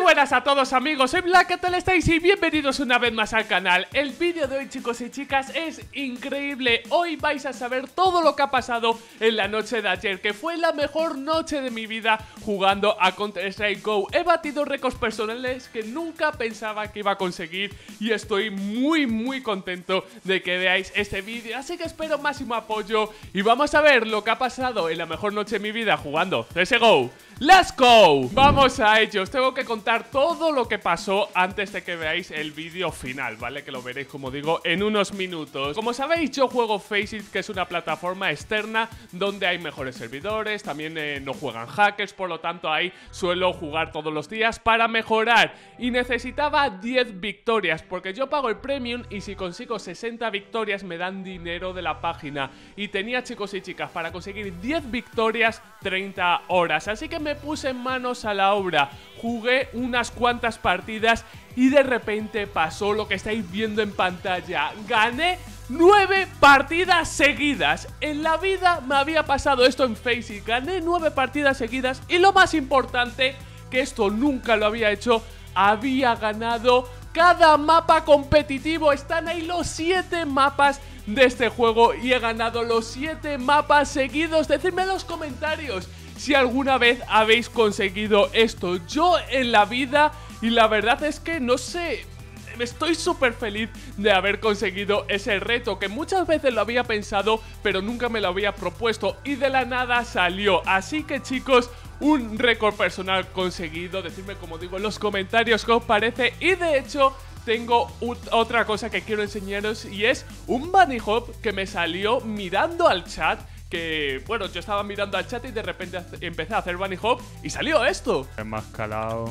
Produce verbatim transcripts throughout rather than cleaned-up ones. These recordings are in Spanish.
buenas a todos amigos, soy Black, ¿qué tal estáis? Y bienvenidos una vez más al canal. El vídeo de hoy, chicos y chicas, es increíble. Hoy vais a saber todo lo que ha pasado en la noche de ayer, que fue la mejor noche de mi vida jugando a Counter-Strike Go. He batido récords personales que nunca pensaba que iba a conseguir y estoy muy muy contento de que veáis este vídeo, así que espero máximo apoyo y vamos a ver lo que ha pasado en la mejor noche de mi vida jugando C S G O. ¡Let's go! Vamos a ello, os tengo que contar todo lo que pasó antes de que veáis el vídeo final, ¿vale? Que lo veréis, como digo, en unos minutos. Como sabéis, yo juego Faceit, que es una plataforma externa donde hay mejores servidores, también eh, no juegan hackers, por lo tanto ahí suelo jugar todos los días para mejorar. Y necesitaba diez victorias, porque yo pago el premium y si consigo sesenta victorias me dan dinero de la página. Y tenía, chicos y chicas, para conseguir diez victorias, treinta horas, así que me puse en manos a la obra, jugué unas cuantas partidas y de repente pasó lo que estáis viendo en pantalla. Gané nueve partidas seguidas. En la vida me había pasado esto en Faceit. Gané nueve partidas seguidas y lo más importante, que esto nunca lo había hecho, había ganado cada mapa competitivo. Están ahí los siete mapas de este juego y he ganado los siete mapas seguidos. Decidme en los comentarios si alguna vez habéis conseguido esto. Yo en la vida, y la verdad es que no sé, estoy súper feliz de haber conseguido ese reto, que muchas veces lo había pensado pero nunca me lo había propuesto y de la nada salió. Así que, chicos, un récord personal conseguido. Decidme, como digo, en los comentarios qué os parece. Y de hecho tengo otra cosa que quiero enseñaros y es un bunny hop que me salió mirando al chat. Que, bueno, yo estaba mirando al chat y de repente empecé a hacer bunny hop y salió esto. Es más calado.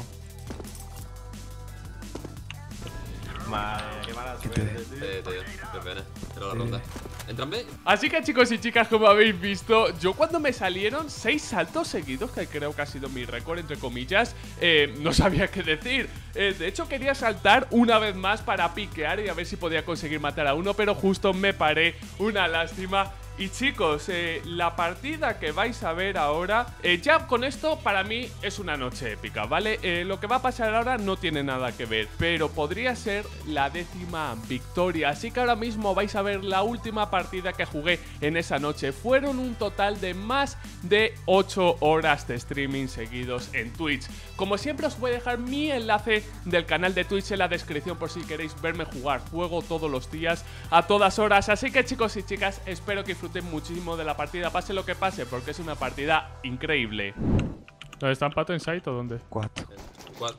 Madre, qué mala suerte, tío. Eh, tío, qué pena. Pero la ronda. ¿Entran B? Así que, chicos y chicas, como habéis visto, yo cuando me salieron seis saltos seguidos, que creo que ha sido mi récord, entre comillas, eh, no sabía qué decir. Eh, de hecho, quería saltar una vez más para piquear y a ver si podía conseguir matar a uno, pero justo me paré. Una lástima. Y chicos, eh, la partida que vais a ver ahora, eh, ya con esto para mí es una noche épica, ¿vale? Eh, lo que va a pasar ahora no tiene nada que ver, pero podría ser la décima victoria. Así que ahora mismo vais a ver la última partida que jugué en esa noche. Fueron un total de más de ocho horas de streaming seguidos en Twitch. Como siempre os voy a dejar mi enlace del canal de Twitch en la descripción por si queréis verme jugar. Juego todos los días, a todas horas, así que, chicos y chicas, espero que disfruten muchísimo de la partida, pase lo que pase, porque es una partida increíble. ¿Dónde están, Pato? ¿En site o dónde? Cuatro. Cuatro.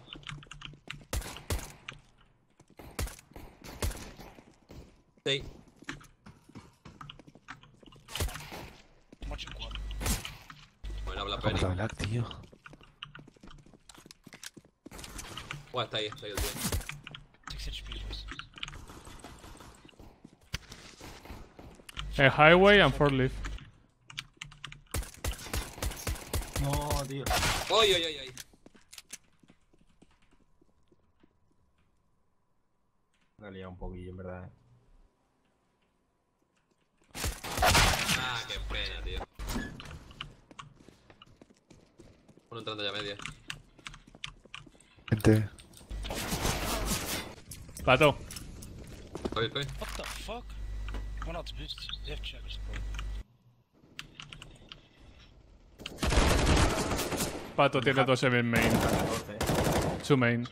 Seis. Bueno, habla ¿Cómo Penny. hablar, tío? Buah, está ahí, está ahí el tío. El highway and four leaf. No, tío. ¡Oy, oy, oy, oy! Me ha liado un poquillo, en verdad. Ah, qué pena, tío. Uno entrando ya media. Gente. Pato. Estoy, estoy. What the fuck? One out to boost. Left checkers, bro. Pato tiene dos en main. catorce. Su main.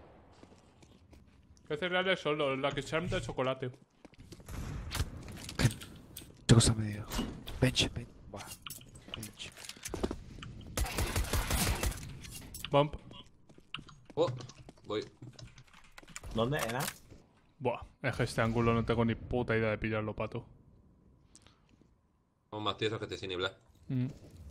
¿Qué cereales son los Lucky Charms de chocolate? ¿Qué cosa me dio? Bench, bench. Buah. Bench. Bump. Oh, voy. ¿Dónde era? Buah, es que este ángulo no tengo ni puta idea de pillarlo, Pato. Somos más tiesos que te sin Black. Mm.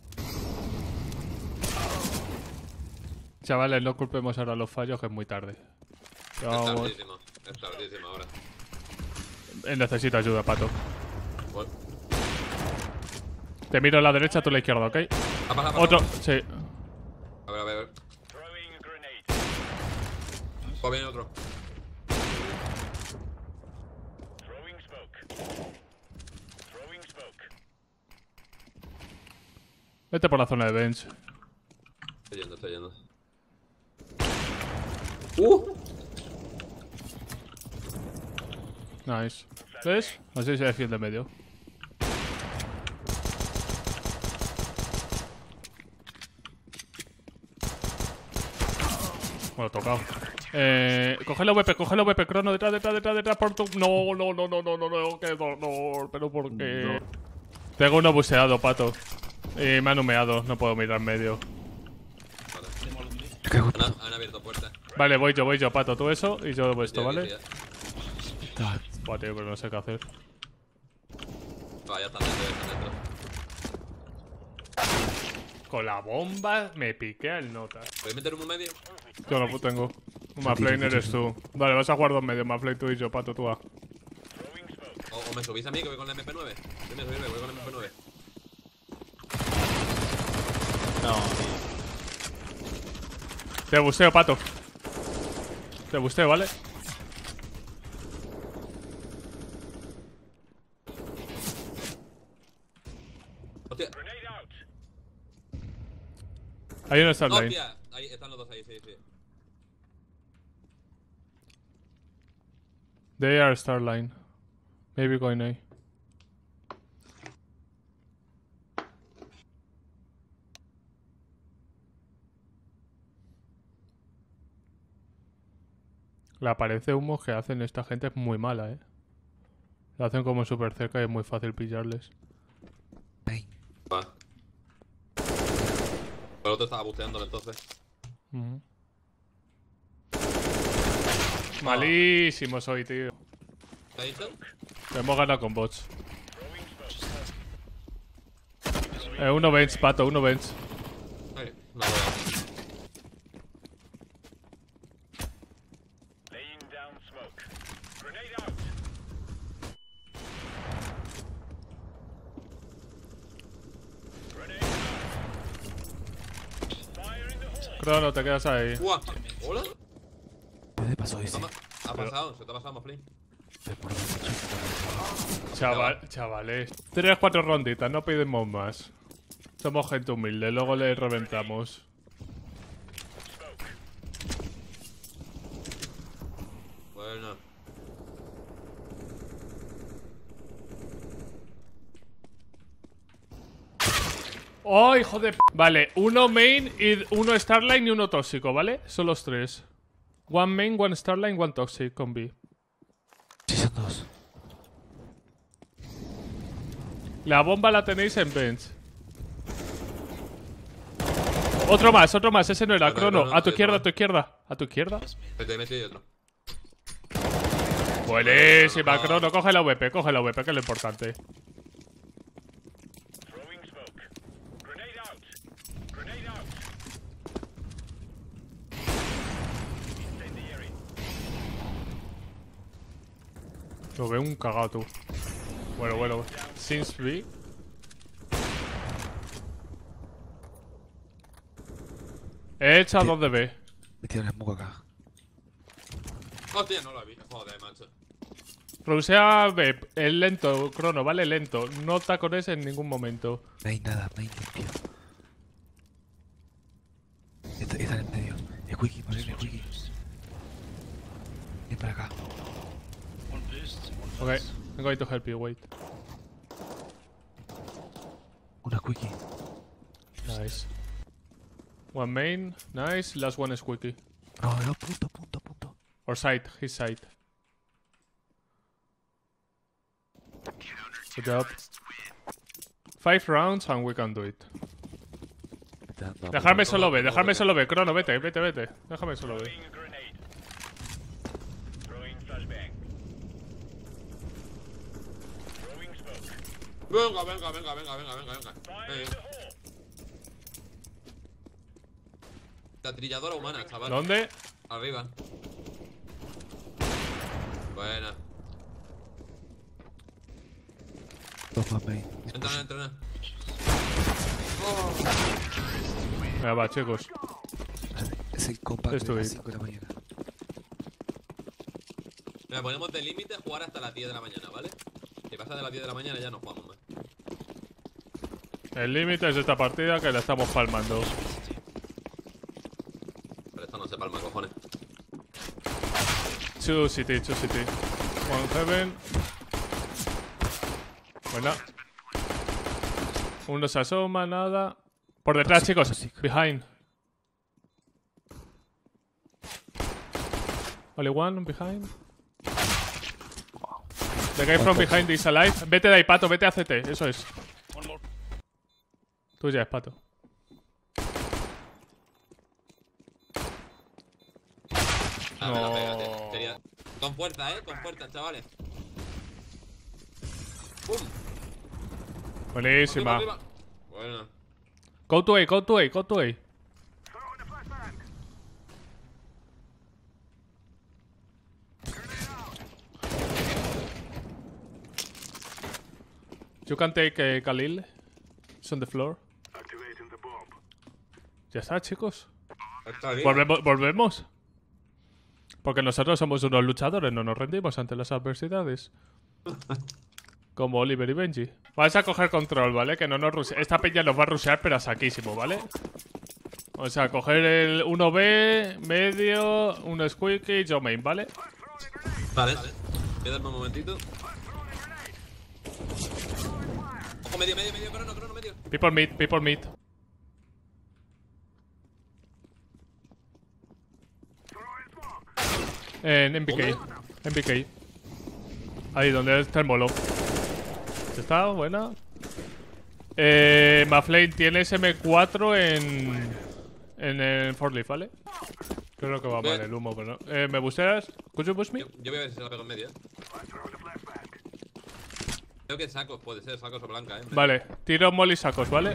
Chavales, no culpemos ahora los fallos, que es muy tarde. Es Vamos. tardísimo. Es tardísimo ahora. Eh, Necesito ayuda, Pato. Voy. Te miro a la derecha, tú a la izquierda, ¿ok? Ha pasado, ha pasado. Otro, sí. A ver, a ver, a ver. Oh, viene otro. Vete por la zona de bench. Estoy yendo, estoy yendo. ¡Uh! Nice. ¿Ves? Así se defiende medio. Bueno, tocado. Eh, coge la V P, coge la V P, Crono, detrás, detrás, detrás, detrás, por tu... No, no, no, no, no, no, no, qué dolor, pero ¿por qué? No. Tengo uno buseado, pato. Y me han humeado, no puedo mirar en medio. Han, han abierto puertas. Vale, voy yo, voy yo, pato, tú eso y yo esto, Ya, ¿vale? ya, Ah, buah, tío, pero no sé qué hacer. Va, ya están dentro, ya están dentro. Con la bomba me piqué al nota. ¿Podéis meter un medio? Yo no tengo. Maflane eres tú. Vale, vas a jugar dos medios, Maflane tú y yo, pato, tú a. O, o me subís a mí que voy con la M P nueve. Dime, subirme, voy con la M P nueve. No, Te busteo, pato. Te busteo, ¿vale? Hostia. Hay uno Starline. Hostia. Ahí están los dos ahí, sí, sí. They are Starline. Maybe going A. La pared de humo que hacen esta gente es muy mala, eh. La hacen como súper cerca y es muy fácil pillarles. Va. El otro estaba busteándolo entonces. Uh-huh. Malísimo soy, tío. ¿Qué ha dicho? Hemos ganado con bots. Eh, uno bench, pato, uno bench. Ahí, la veo. Crono, te quedas ahí. ¡Uah! ¿Hola? ¿Qué pasó ese? Ha pasado, se te ha pasado, Maflin. Chaval, chavales. Tres, cuatro ronditas, no pedimos más. Somos gente humilde, luego le reventamos. Bueno. ¡Oh, hijo de p! Vale, uno main y uno Starline y uno tóxico, ¿vale? Son los tres. One main, one Starline, one toxic con B. Sí, son dos. La bomba la tenéis en bench. Otro más, otro más. Ese no era, Otro, Crono. otro, A tu otro. izquierda, a tu izquierda. A tu izquierda. Te te he metido y otro. Buenísima, No. Crono. Coge la V P, coge la V P, que es lo importante. Lo veo un cagado tú. Bueno, bueno. Since B. He echado dos de B. Me tiran el moco acá. Hostia, no lo he visto. Joder, macho. Rusea B. Es lento, Crono, vale, lento. No tacones en ningún momento. No hay nada, no hay limpio. Está, está en el medio. Es Wiki, vale, es Wiki. Ven para acá. One boost, one Okay, fast. I'm going to help you, wait. Una Wiki. Nice. One main, nice. Last one is Quickie. No, no, punto, punto, punto. Or side, his side. Good job. Five rounds and we can do it. Me está dando Dejarme no, solo no, B, no, dejarme no. solo B. Crono, vete, vete, vete. Déjame solo B. Venga, venga, venga, venga, venga, venga, venga. Eh. La trilladora humana, chaval. ¿Dónde? Arriba. Buena. dos más main. Entra, entra. Venga, va, chicos. Vale, es el compact Esto de las es. cinco de la mañana. Mira, ponemos de límite jugar hasta las diez de la mañana, ¿vale? Si pasa de las diez de la mañana ya no jugamos más. El límite es esta partida que la estamos palmando. Pero esto no se palma, cojones. two city, two city. One heaven. Buena. Uno se asoma, nada. Por detrás, Tóxico, chicos. tóxico. Behind. Only one behind. The guy from behind is alive. Vete de ahí, Pato, vete a C T. Eso es. One more. Tú ya es, Pato. Ah, me la No. pega, tío. Quería- Con fuerza, eh, con fuerza, chavales. ¡Pum! Buenísima. Arriba, arriba. Bueno. Go to A, go to A, go to A. You can take uh, Khalil. It's on the floor. Ya está, chicos. Está bien. Volvemos, volvemos. Porque nosotros somos unos luchadores, no nos rendimos ante las adversidades. Como Oliver y Benji. Vais a coger control, ¿vale? Que no nos rushe. Esta peña nos va a rushear, pero a saquísimo, ¿vale? O sea, coger el uno B, medio, un squeaky, yo main, ¿vale? Vale. Quédame un momentito. Ojo, medio, medio, medio, crono, crono, medio. People mid, people mid. En M B K. M B K. Ahí, donde está el molo. ¿Ya está? Buena. Eh, Maflane, tienes M cuatro en. En el forklift, ¿vale? Creo que va mal el humo, pero no. Eh, ¿me busteas? ¿Could you boost me? Yo, yo voy a ver si se la pego en medio. Creo que sacos, puede ser, sacos o blanca, eh. Vale, tiro molly sacos, ¿vale?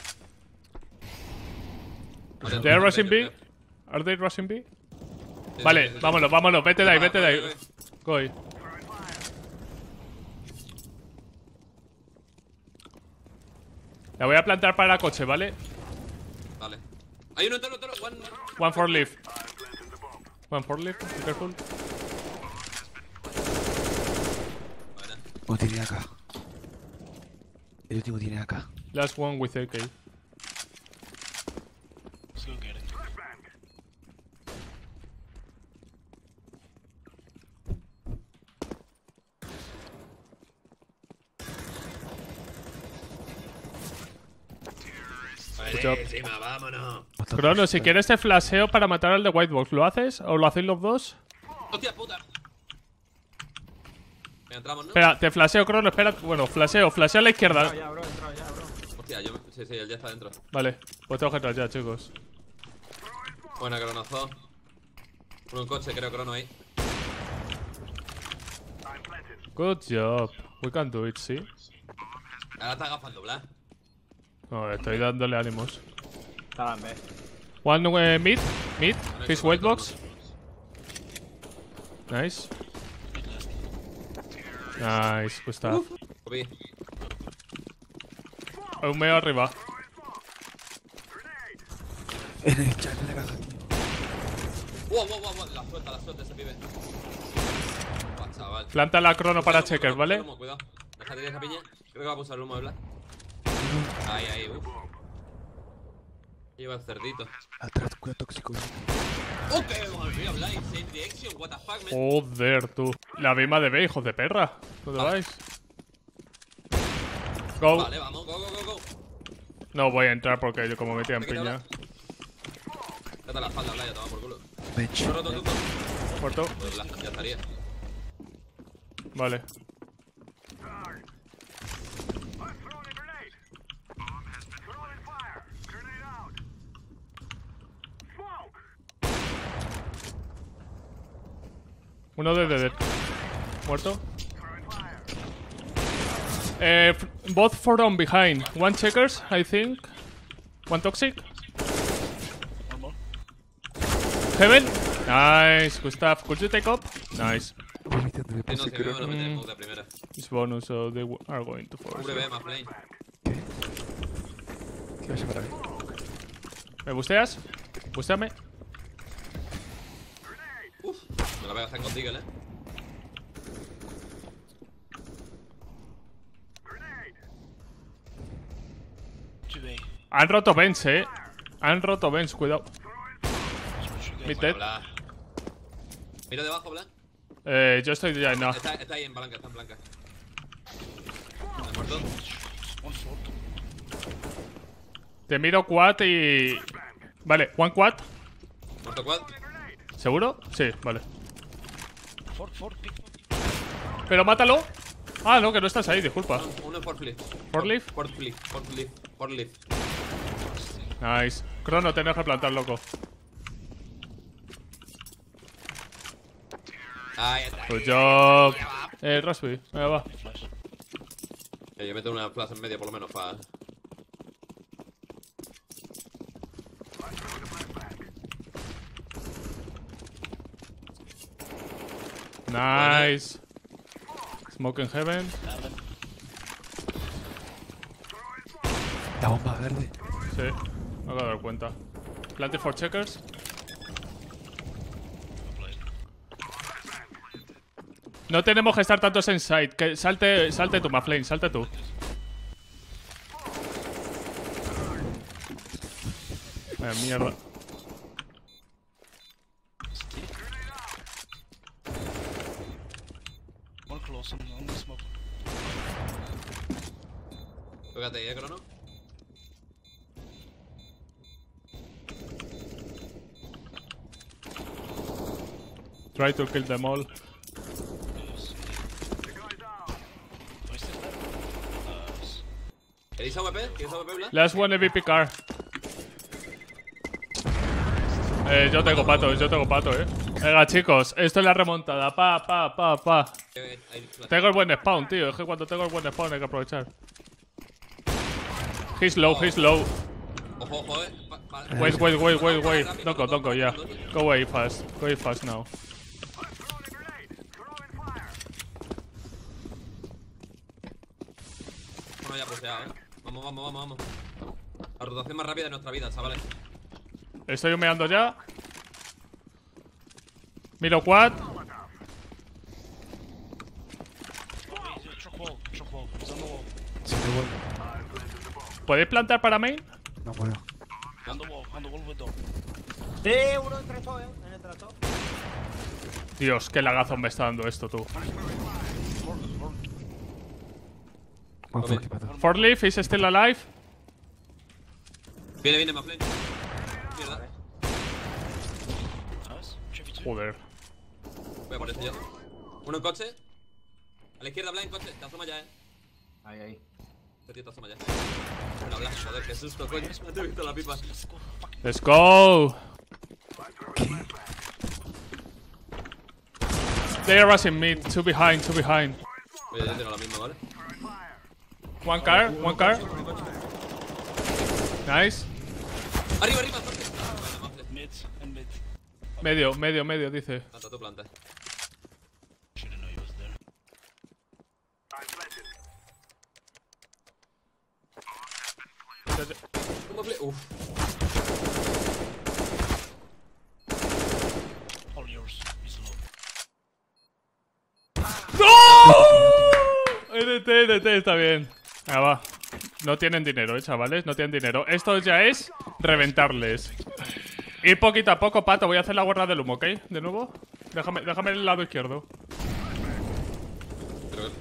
Vale, ¿They are vale, rushing B? vale. ¿Are they rushing B? Sí, Vale, sí, sí, sí. vámonos, vámonos, vete de ahí, Va, vete de voy, ahí. voy. Go ahí. La voy a plantar para coche, ¿vale? Vale. Hay uno entero, entero. One. One for leaf. One for leaf, be careful. Vale. Oh, tiene acá. El último tiene acá. Last one with A K. Still getting it. job. Buenísima, vámonos. Crono, si quieres te flasheo para matar al de Whitebox, ¿lo haces? ¿O lo hacéis los dos? Hostia puta. Venga, entramos, ¿no? Espera, te flasheo, Crono, espera. Bueno, flasheo, flasheo a la izquierda. Ya, bro, entra ya, bro. Hostia, yo. Sí, sí, él ya está dentro. Vale, pues tengo que entrar ya, chicos. Buena, cronozo. Uno en coche, creo, crono ahí. Good job. We can do it, ¿sí? Ahora está agafando, Blas. No, estoy dándole ánimos. Estaba en B. One uh, mid, mid, his crono, whitebox. Nice. Nice, pues está. Copy. Un medio arriba. En el chat de la caja. Wow, wow, wow, wow. La suelta, la suelta ese pibe. Buah, chaval. Planta la crono para Cuidado, checkers, cuidado, ¿vale? Cuidado, cuidado. Deja tirar esa piña. Creo que va a pulsar el humo de Blas. Ahí, ahí, uff. Lleva el cerdito. Atrás, cuidado tóxico. ¡Oh, que me olvidé hablar! Save the action, what the fuck, man. Joder, tú. La misma de B, hijos de perra. ¿Dónde vais? Go. Vale, vamos, go, go, go, go. No voy a entrar porque yo como metía en Te quita piña. Date la espalda, Blas, ya toma por culo. Bench. No, no, no, no. Muerto. Pues Blas, ya estaría. Vale. Uno de dead. Muerto. Eh, f- both from behind. One checkers, I think. One toxic. One more. Heaven. Nice, Gustav. Could you take up? Nice. Voy metiendo de Sí, no, pose, si me creo. van a meter en smoke de primera. It's bonus, so they w- are going to force. Cubre B, más plane. ¿Qué? ¿Qué vas a para mí? ¿Me busteas? Busteame. Uf, me la voy a gastar con Deagle, eh. two A. Han roto Bench, eh. Han roto Bench, cuidado. Switch again. Mid Bueno, dead. Blas. Mira debajo, Blas. Eh, yo estoy ya en A. Está, está ahí en blanca, está en blanca. ¿Está muerto? One fork. Te miro quad y... Vale, one quad. ¿Muerto quad? ¿Seguro? Sí, vale. Fork, fork, pick fork. Pero mátalo. Ah, no, que no estás ahí, disculpa. Uno, uno en forklift. ¿Forklift? Forklift, forklift, forklift. Nice. Crono, tenés que plantar, loco. Ahí está. Good job. Eh, Raspi, venga, va. Flash. Que yo meto una plaza en medio por lo menos para... Nice. Smoke in heaven. La bomba verde. Sí, me acabo de dar cuenta. Planted for checkers. No tenemos que estar tantos en side. Que salte, salte tú, Maflane, salte tú. Vaya mierda. One close on, on the smoke. Pégate ahí, eh, Crono. Try to kill them all. Wasted that. Nice. ¿Queréis A W P? ¿Queréis A W P, Blas? Last one M V P car. Eh, yo tengo pato, yo tengo pato, eh. Venga, chicos, esto es la remontada. Pa, pa, pa, pa. Eh, ahí, flash. Tengo el buen spawn, tío. Es que cuando tengo el buen spawn hay que aprovechar. He's low, he's low. Ojo, ojo, eh. Pa- pa- Wait, wait, wait, wait, wait. Rápido, Don't go, don't go, yeah. Go away fast. Go away fast now. Bueno, ya poseado, eh. Vamos, vamos, vamos, vamos. La rotación más rápida de nuestra vida, chavales. Estoy humeando ya. Miro quad. He's a truck wall, truck wall. He's on the wall. Se me vuelve. ¿Podéis plantar para main? No puedo. On the wall, on the wall window. Sí, uno en trasó, eh. En el trasó. Dios, qué lagazo me está dando esto, tú. Fork, fork. Buen fork, pato. Four Leaf is still alive. Viene, viene, Maflane. Mierda. Nice. three v two. Joder. Voy a por este yo. Uno en coche. A la izquierda, Blas, en coche. Te asoma ya, eh. Ahí, ahí. Este tío te asoma ya. Bueno, Blas, joder, qué susto, coño. No te he visto la pipa. Let's go. Fucking Let's go. They are rushing mid. Two behind, two behind. Oye, yo tengo la misma, ¿vale? One car, one car. Nice. Arriba, arriba, Maflane. Bueno, Maflane. mid and mid. Medio, medio, medio, dice. Planta, tú planta. Shouldn't know he was there. Un Maflane. Uf. All yours. He's low. ¡No! N T, N T, está bien. Ah, va. No tienen dinero, eh, chavales. No tienen dinero. Esto ya es reventarles. Ir poquito a poco, pato. Voy a hacer la guerra del humo, ¿ok? De nuevo. Déjame, déjame el lado izquierdo. Pero.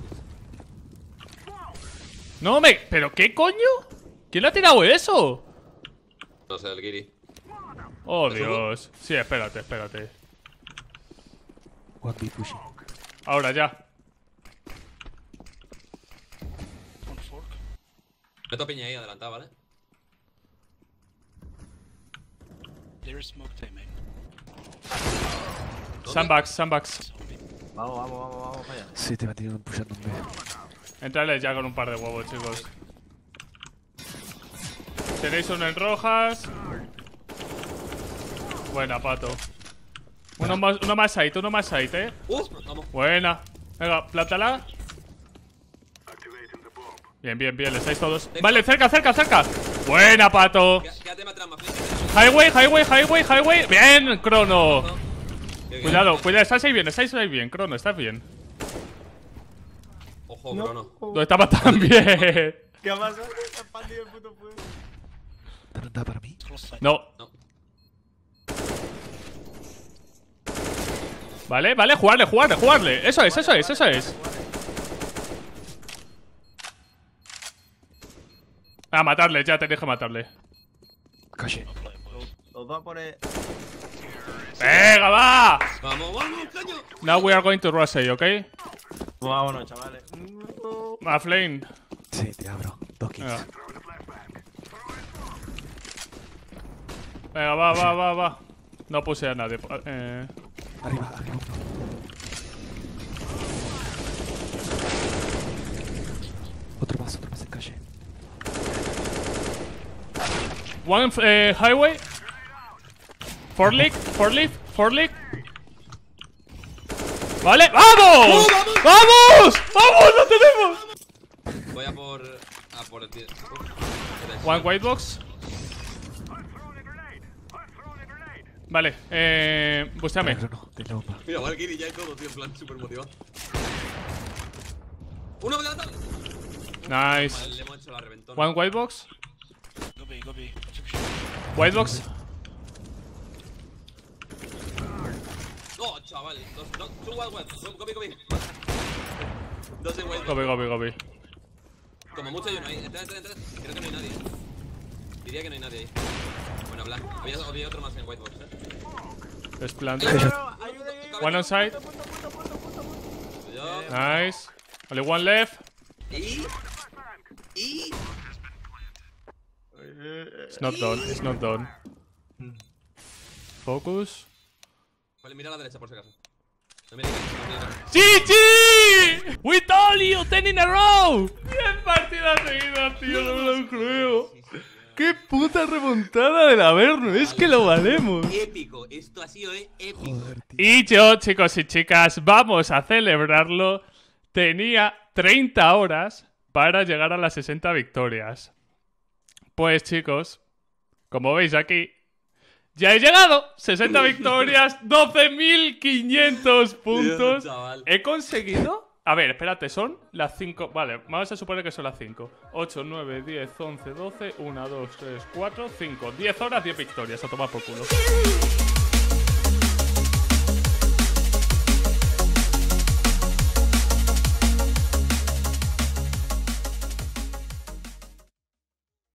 No me. ¿Pero qué coño? ¿Quién le ha tirado eso? No sé, el Giri. Oh, ¿Te Dios. Sí, espérate, espérate. One B pushing. Ahora ya. One fork. Meto piña ahí adelantado, ¿vale? There is smoke time, man. Sandbags, sandbags. Zombie. Vamos, vamos, vamos, vamos para allá. Sí, te metieron pushando un B. Entrale ya con un par de huevos, chicos. Tenéis uno en rojas. Buena, pato. Uno más, uno más side, uno más side, eh. Uh, vamos. Buena. Venga, plátala. Bien, bien, bien, le estáis todos. Vale, cerca, cerca, cerca. Buena, pato. Qué- Quédate más atrás, Maflane. Highway, highway, highway, highway. Bien, Crono. Qué bien. Cuidado, cuidado, estáis ahí bien, estáis ahí bien, Crono, estás bien. Ojo, Crono. No estaba tan bien. ¿Qué ha pasado? Se ha expandido el puto fuego. ¿No da para mí? Close side. No. No. Vale, vale, jugarle, jugarle, jugarle. Eso es, eso es, eso es. A matarle, ya tenéis que matarle. Calle. Los dos por el... ¡Venga, va! Vamos, vamos, coño. Now we are going to rush A, ¿ok? Vámonos, chavales. A Flame. Sí, te abro. Dos kills. Venga. Venga, va, va, va, va. No puse a nadie. Eh... Arriba, arriba uno. Otro más, otro más en calle. One eh, highway. Four leak, four leaf, four leak. Vale, ¡vamos! ¡Vamos! ¡Vamos! ¡Lo tenemos! Voy a por. A por el tío. One white box. Vale, eh. Búscame. No, no, de la bomba. Mira, Valkyrie ya y todo, tío, en plan súper motivado. ¡Uno me levanta! Nice. Vale, le hemos hecho la reventón. One white box. Go B, go B. I took shit. White box. No, chaval. Dos, dos, two wild webs. Go, go, go, go. Dos de wild. Gobi, gobi, gobi. Como mucho hay uno ahí. Entra, entra, entra. Creo que no hay nadie. Diría que no hay nadie ahí. Bueno, Black. Había, había otro más en white box, eh. There's plant. One One on side. Yo. Nice. Only one left. Y. Y. It's not done, it's not done. Focus. Vale, mira a la derecha por si acaso. No mire que. No mire ¡G G! We told you, ten in a row. diez partidas seguidas, tío, no me lo creo. ¡Qué puta remontada del Averno! Es que lo valemos. que- Épico. Esto ha sido eh, épico. Joder, tío. Y yo, chicos y chicas, vamos a celebrarlo. Tenía treinta horas para llegar a las sesenta victorias. Pues chicos, como veis aquí, ya he llegado. sesenta victorias, doce mil quinientos puntos. Dios, chaval. He conseguido... A ver, espérate, son las cinco... Vale, vamos a suponer que son las cinco. ocho, nueve, diez, once, doce, uno, dos, tres, cuatro, cinco. diez horas, diez victorias. A tomar por culo.